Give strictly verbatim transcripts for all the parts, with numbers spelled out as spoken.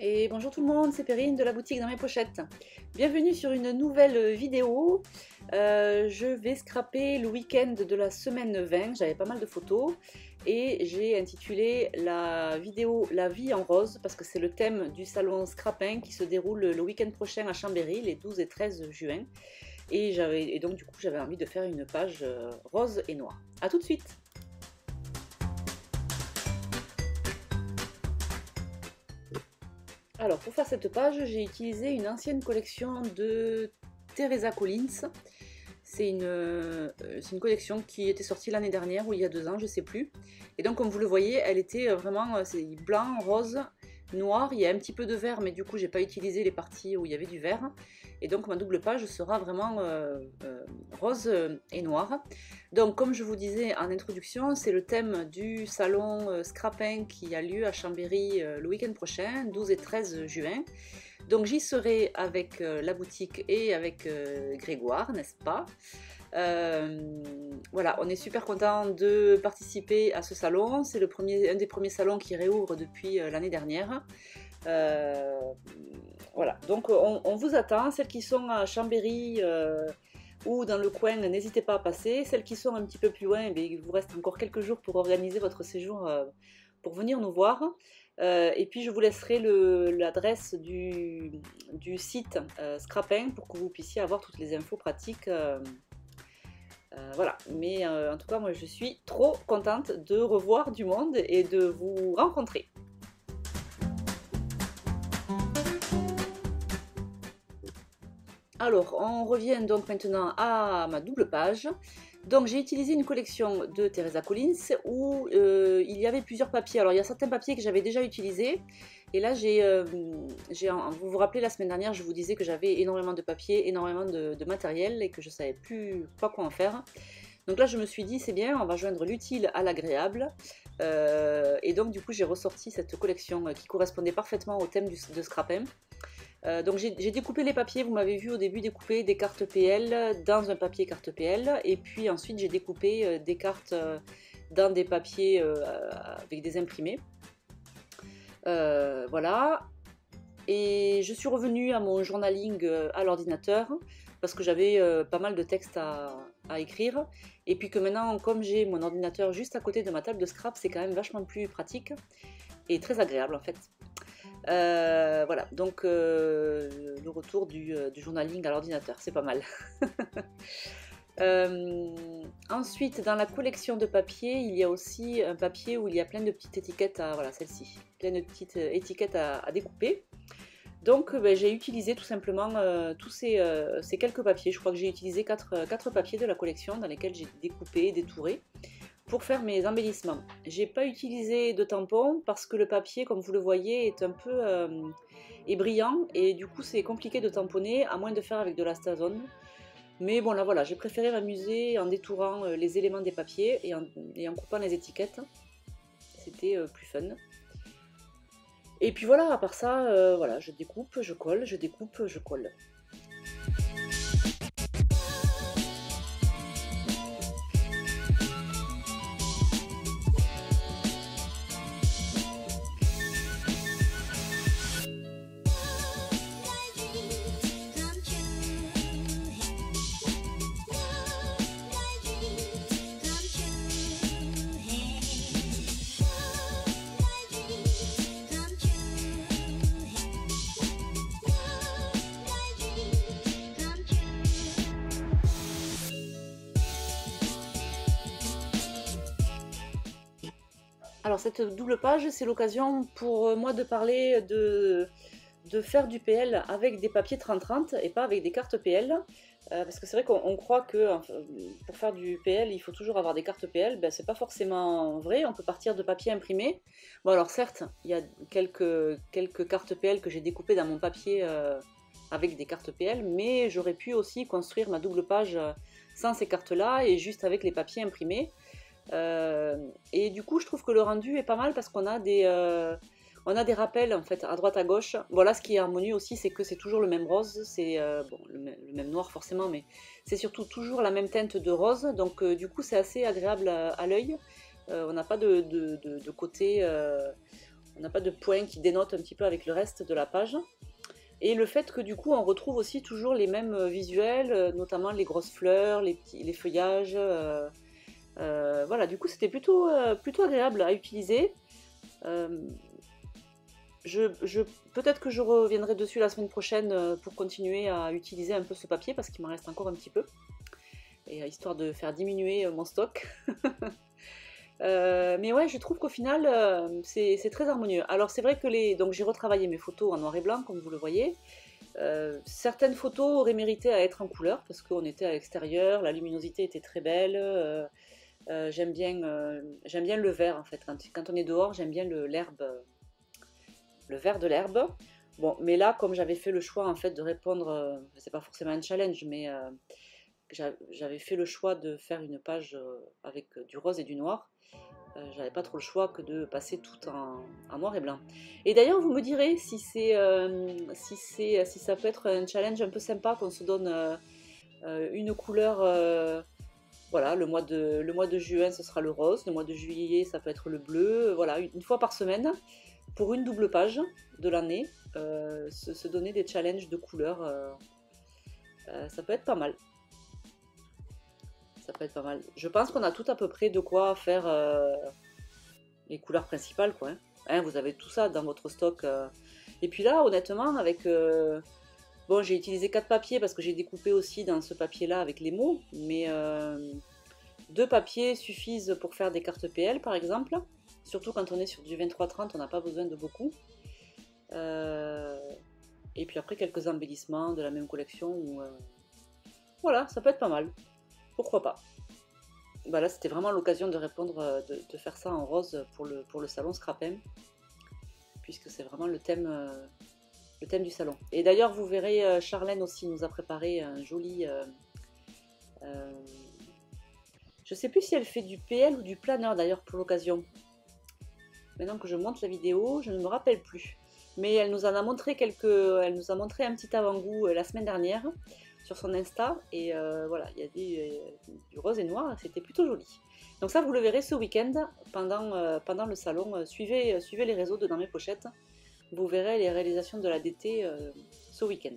Et bonjour tout le monde, c'est Perrine de la boutique dans mes pochettes. Bienvenue sur une nouvelle vidéo. Euh, je vais scraper le week-end de la semaine vingt, j'avais pas mal de photos et j'ai intitulé la vidéo La vie en rose parce que c'est le thème du salon Scrapin qui se déroule le week-end prochain à Chambéry, les douze et treize juin. Et, et donc du coup j'avais envie de faire une page rose et noire. A tout de suite. Alors pour faire cette page, j'ai utilisé une ancienne collection de Teresa Collins. C'est une, euh, une collection qui était sortie l'année dernière ou il y a deux ans, je ne sais plus. Et donc comme vous le voyez, elle était vraiment c'est blanc, rose, noir. Il y a un petit peu de vert, mais du coup j'ai pas utilisé les parties où il y avait du vert. Et donc ma double page sera vraiment euh, euh, rose et noir. Donc comme je vous disais en introduction, c'est le thème du salon euh, Scrapin qui a lieu à Chambéry euh, le week-end prochain, douze et treize juin. Donc j'y serai avec euh, la boutique et avec euh, Grégoire, n'est-ce pas? Euh, voilà, on est super content de participer à ce salon. C'est le premier, un des premiers salons qui réouvre depuis euh, l'année dernière. Euh, voilà, donc on, on vous attend. Celles qui sont à Chambéry euh, ou dans le coin, n'hésitez pas à passer. Celles qui sont un petit peu plus loin, eh bien, il vous reste encore quelques jours pour organiser votre séjour euh, pour venir nous voir. Euh, et puis je vous laisserai l'adresse du, du site euh, Scrapin pour que vous puissiez avoir toutes les infos pratiques. Euh, euh, voilà, mais euh, en tout cas moi je suis trop contente de revoir du monde et de vous rencontrer. Alors on revient donc maintenant à ma double page. Donc j'ai utilisé une collection de Teresa Collins où euh, il y avait plusieurs papiers. Alors il y a certains papiers que j'avais déjà utilisés. Et là j'ai, euh, vous vous rappelez la semaine dernière, je vous disais que j'avais énormément de papiers, énormément de, de matériel et que je ne savais plus pas quoi en faire. Donc là je me suis dit c'est bien, on va joindre l'utile à l'agréable. Euh, et donc du coup j'ai ressorti cette collection qui correspondait parfaitement au thème du, de Scrapin. Euh, donc j'ai découpé les papiers, vous m'avez vu au début découper des cartes P L dans un papier carte P L et puis ensuite j'ai découpé euh, des cartes euh, dans des papiers euh, avec des imprimés. Euh, voilà, et je suis revenue à mon journaling euh, à l'ordinateur parce que j'avais euh, pas mal de textes à, à écrire et puis que maintenant comme j'ai mon ordinateur juste à côté de ma table de scrap, c'est quand même vachement plus pratique et très agréable en fait. Euh, voilà, donc euh, le retour du, euh, du journaling à l'ordinateur, c'est pas mal. euh, ensuite, dans la collection de papier, il y a aussi un papier où il y a plein de petites étiquettes, à, voilà celle-ci, plein de petites étiquettes à, à découper. Donc ben, j'ai utilisé tout simplement euh, tous ces, euh, ces quelques papiers. Je crois que j'ai utilisé quatre, quatre papiers de la collection dans lesquels j'ai découpé, détouré pour faire mes embellissements. J'ai pas utilisé de tampon parce que le papier, comme vous le voyez, est un peu euh, est brillant et du coup c'est compliqué de tamponner à moins de faire avec de la Stazone. Mais bon là voilà, j'ai préféré m'amuser en détourant euh, les éléments des papiers et en, et en coupant les étiquettes. C'était euh, plus fun. Et puis voilà, à part ça, euh, voilà, je découpe, je colle, je découpe, je colle. Alors cette double page, c'est l'occasion pour moi de parler de, de faire du P L avec des papiers trente trente et pas avec des cartes P L. Euh, parce que c'est vrai qu'on croit que enfin, pour faire du P L, il faut toujours avoir des cartes P L. Ben, c'est pas forcément vrai, on peut partir de papier imprimé. Bon alors certes, il y a quelques, quelques cartes P L que j'ai découpées dans mon papier euh, avec des cartes P L, mais j'aurais pu aussi construire ma double page sans ces cartes-là et juste avec les papiers imprimés. Euh, et du coup je trouve que le rendu est pas mal parce qu'on a des euh, on a des rappels en fait à droite à gauche. Voilà, ce qui est harmonieux aussi, c'est que c'est toujours le même rose, c'est euh, bon, le, le même noir forcément, mais c'est surtout toujours la même teinte de rose, donc euh, du coup c'est assez agréable à, à l'œil. Euh, on n'a pas de, de, de, de côté euh, n'a pas de point qui dénote un petit peu avec le reste de la page. Et le fait que du coup on retrouve aussi toujours les mêmes visuels, notamment les grosses fleurs, les, petits, les feuillages. Euh, euh, voilà, du coup c'était plutôt, euh, plutôt agréable à utiliser. Euh, je, je, Peut-être que je reviendrai dessus la semaine prochaine pour continuer à utiliser un peu ce papier parce qu'il m'en reste encore un petit peu. Et histoire de faire diminuer mon stock. Euh, mais ouais, je trouve qu'au final, euh, c'est très harmonieux. Alors c'est vrai que les... donc j'ai retravaillé mes photos en noir et blanc, comme vous le voyez. Euh, certaines photos auraient mérité à être en couleur, parce qu'on était à l'extérieur, la luminosité était très belle. Euh, euh, j'aime bien, euh, j'aime bien le vert, en fait. Quand, quand on est dehors, j'aime bien l'herbe, le vert de l'herbe. Bon, mais là, comme j'avais fait le choix, en fait, de répondre... Euh, c'est pas forcément un challenge, mais... Euh, j'avais fait le choix de faire une page avec du rose et du noir. Euh, j'avais pas trop le choix que de passer tout en, en noir et blanc. Et d'ailleurs, vous me direz si c'est, euh, si c'est, si ça peut être un challenge un peu sympa qu'on se donne euh, une couleur. Euh, voilà, le mois de le mois de juin, ce sera le rose. Le mois de juillet, ça peut être le bleu. Voilà, une fois par semaine, pour une double page de l'année, euh, se, se donner des challenges de couleurs, euh, euh, ça peut être pas mal. Ça peut être pas mal. Je pense qu'on a tout à peu près de quoi faire euh, les couleurs principales, quoi. Hein. Hein, vous avez tout ça dans votre stock. Euh. Et puis là, honnêtement, avec... Euh... Bon, j'ai utilisé quatre papiers parce que j'ai découpé aussi dans ce papier-là avec les mots. Mais euh, deux papiers suffisent pour faire des cartes P L, par exemple. Surtout quand on est sur du vingt-trois trente, on n'a pas besoin de beaucoup. Euh... Et puis après, quelques embellissements de la même collection. Où, euh... Voilà, ça peut être pas mal. Pourquoi pas. Bah là, c'était vraiment l'occasion de répondre, de, de faire ça en rose pour le, pour le salon Scrapem, puisque c'est vraiment le thème, euh, le thème du salon. Et d'ailleurs, vous verrez, euh, Charlène aussi nous a préparé un joli... Euh, euh, je sais plus si elle fait du P L ou du planeur d'ailleurs pour l'occasion. Maintenant que je monte la vidéo, je ne me rappelle plus. Mais elle nous en a montré quelques... Elle nous a montré un petit avant-goût euh, la semaine dernière sur son Insta, et euh, voilà, il y a du, euh, du rose et noir, c'était plutôt joli. Donc ça, vous le verrez ce week-end, pendant, euh, pendant le salon. Euh, suivez, euh, suivez les réseaux de Dans mes pochettes, vous verrez les réalisations de la D T euh, ce week-end.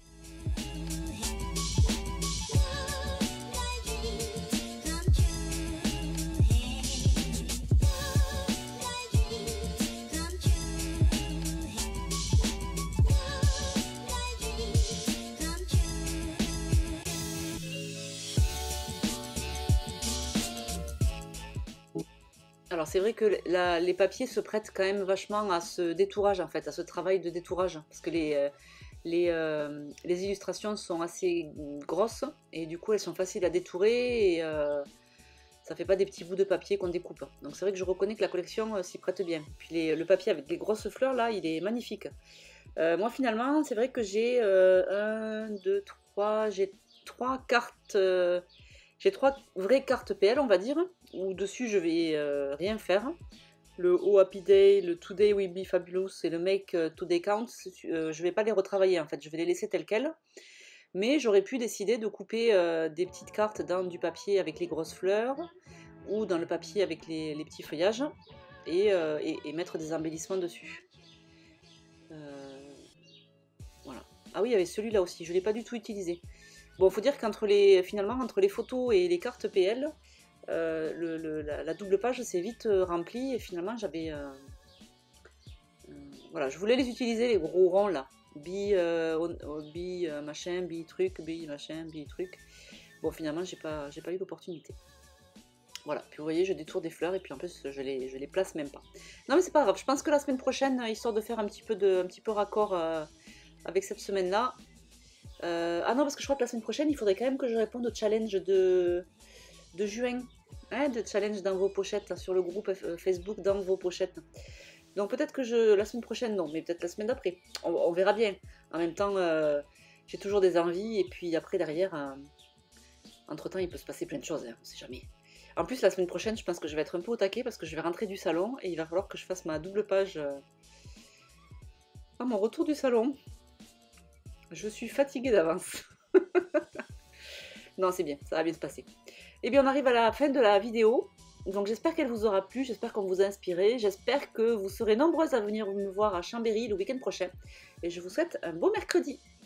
Alors c'est vrai que la, les papiers se prêtent quand même vachement à ce détourage, en fait, à ce travail de détourage, parce que les, euh, les, euh, les illustrations sont assez grosses et du coup elles sont faciles à détourer et euh, ça fait pas des petits bouts de papier qu'on découpe. Donc c'est vrai que je reconnais que la collection euh, s'y prête bien. Puis les, le papier avec les grosses fleurs là, il est magnifique. Euh, moi finalement, c'est vrai que j'ai euh, un, deux, trois, j'ai trois cartes. Euh, J'ai trois vraies cartes P L, on va dire, où dessus je vais euh, rien faire. Le Oh Happy Day, le Today Will Be Fabulous et le Make Today Count, euh, je vais pas les retravailler en fait, je vais les laisser telles quelles. Mais j'aurais pu décider de couper euh, des petites cartes dans du papier avec les grosses fleurs ou dans le papier avec les, les petits feuillages et, euh, et, et mettre des embellissements dessus. Euh, voilà. Ah oui, il y avait celui-là aussi, je ne l'ai pas du tout utilisé. Bon, il faut dire qu'entre les, finalement, entre les photos et les cartes P L, euh, le, le, la, la double page s'est vite euh, remplie et finalement j'avais... Euh, euh, voilà, je voulais les utiliser, les gros ronds là. Bi, euh, bi euh, machin, bi truc, bi machin, bi truc. Bon, finalement, j'ai pas, j'ai pas eu l'opportunité. Voilà, puis vous voyez, je détourne des fleurs et puis en plus, je les, je les place même pas. Non, mais c'est pas grave, je pense que la semaine prochaine, histoire de faire un petit peu, de, un petit peu raccord euh, avec cette semaine-là, Euh, ah non, parce que je crois que la semaine prochaine, il faudrait quand même que je réponde au challenge de, de juin. Hein, de challenge dans vos pochettes, là, sur le groupe Facebook dans vos pochettes. Donc peut-être que je, la semaine prochaine, non, mais peut-être la semaine d'après. On, on verra bien. En même temps, euh, j'ai toujours des envies. Et puis après, derrière, euh, entre-temps, il peut se passer plein de choses. Hein, on sait jamais. En plus, la semaine prochaine, je pense que je vais être un peu au taquet parce que je vais rentrer du salon. Et il va falloir que je fasse ma double page euh, à mon retour du salon. Je suis fatiguée d'avance. Non, c'est bien, ça va bien se passer. Et bien, on arrive à la fin de la vidéo. Donc j'espère qu'elle vous aura plu, j'espère qu'on vous a inspiré, j'espère que vous serez nombreuses à venir me voir à Chambéry le week-end prochain. Et je vous souhaite un beau mercredi.